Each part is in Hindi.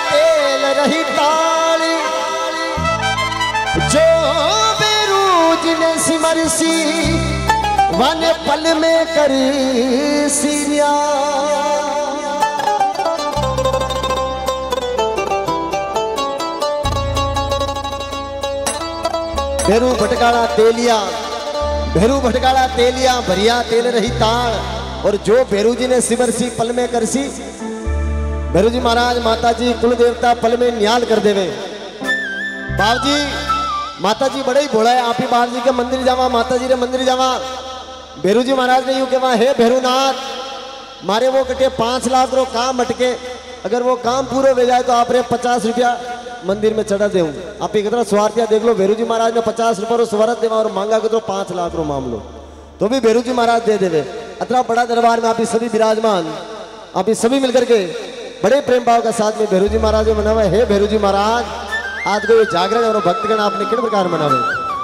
तेल रही ताली जो बेरूज ने सिमरसी वन पल में करी सीरिया। भेरू भटकाला तेलिया, भेरू भटकाला तेलिया भरिया तेल रही ताड़। और जो भेरू जी ने सिमरसी पल में करसी, भेरू जी महाराज माता जी कुल देवता पल में न्याल कर देवे। बाप जी माता जी बड़े ही भोला है, आप ही बाहर जी के मंदिर जावा, माता जी रे मंदिर जावा। भेरू जी महाराज ने यूं कहवा, हे भेरूनाथ मारे वो कटे 5 लाख रो काम अटके, अगर वो काम पूरा हो जाए तो आप रे 50 रुपया मंदिर में चढ़ा देऊं। आप कितना स्वार्थिया देख लो, भेरू जी महाराज ने 50 रुपये रो स्वरत देवा और मांगा कि तो 5 लाख रो मामलो तो भी भेरू जी महाराज दे देवे। इतना बड़ा दरबार में आप ही सभी विराजमान, आप ही सभी मिलकर के बड़े प्रेम भाव के साथ में भेरू जी महाराज को मनावे। हे भेरू जी महाराज आज को ये जागरण और भक्तगण आपने किस प्रकार मनावे?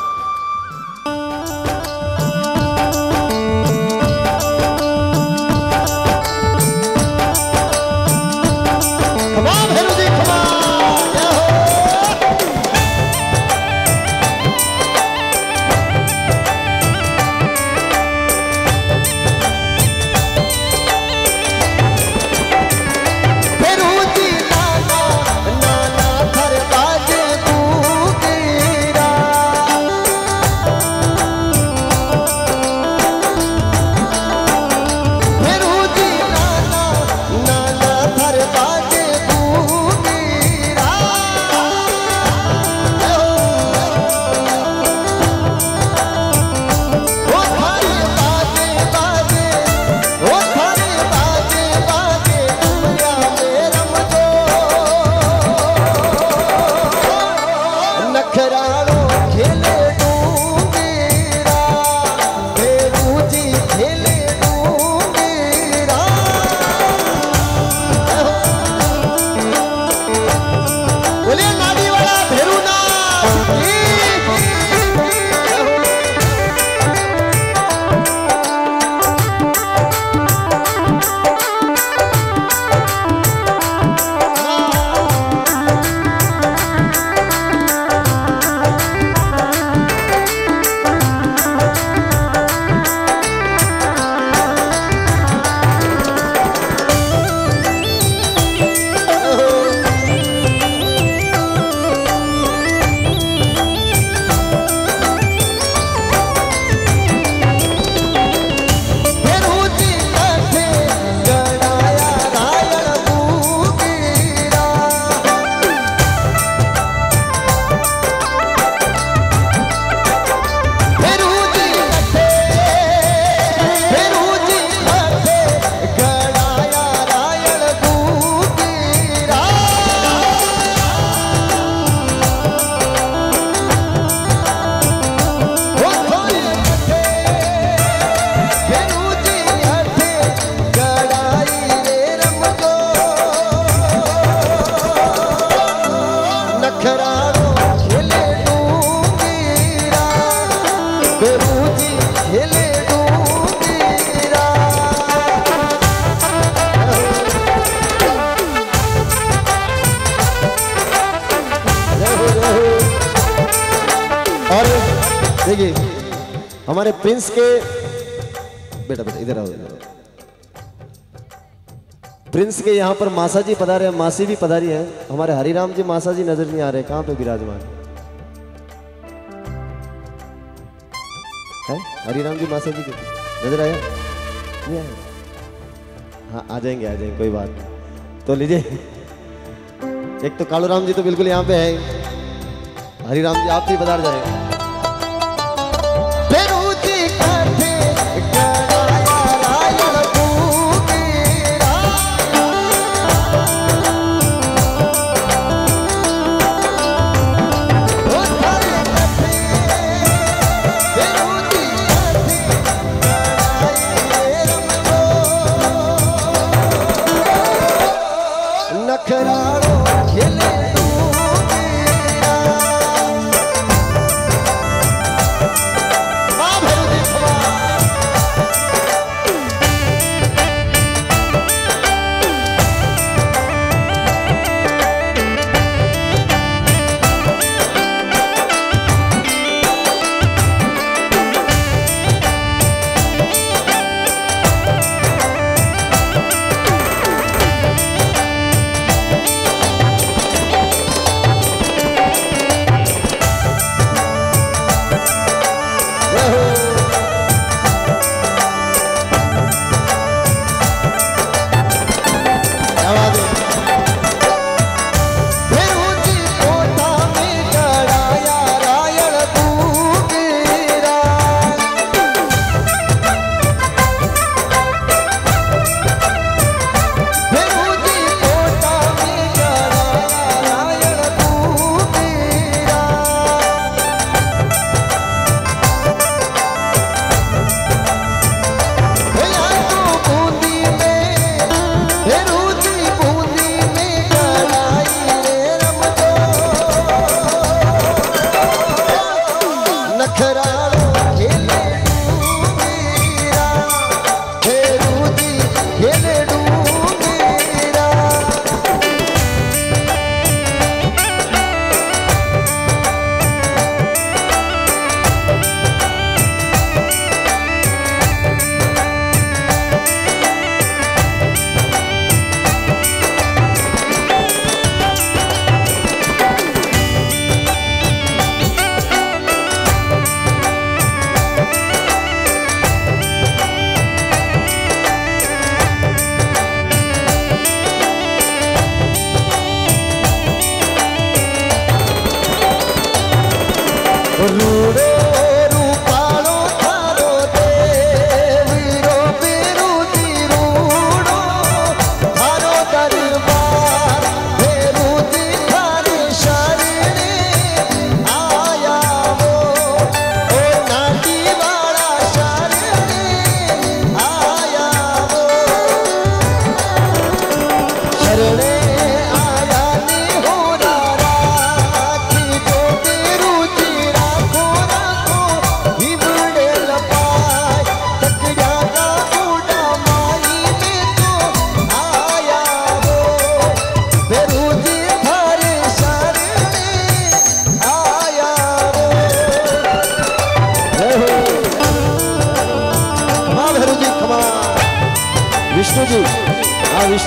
देखिए हमारे प्रिंस के बेटा बेटा इधर आओ, प्रिंस के यहाँ पर मासा जी पधारे हैं, मासी भी पधारी है। हमारे हरिराम जी मासा जी नजर नहीं आ रहे, कहाँ पे विराजमान है? हरिराम जी मासा जी नजर आया नहीं आया? हाँ आ जाएंगे कोई बात नहीं। तो लीजिए, एक तो कालूराम जी तो बिल्कुल यहाँ पे है, हरिराम जी आप भी पधार जाएंगे।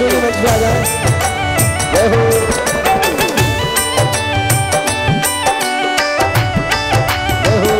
अश्विनी मंच पे आ जाए। जय हो। जय हो।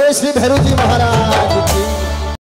श्री भैरू जी महाराज की।